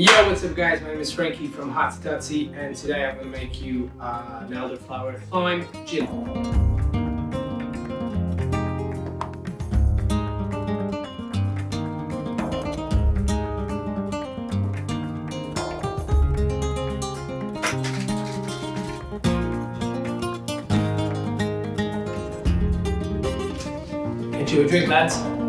Yo, what's up guys? My name is Frankie from Hotsy Totsy, and today I'm going to make you an elderflower thyme gin. Get you a drink, lads.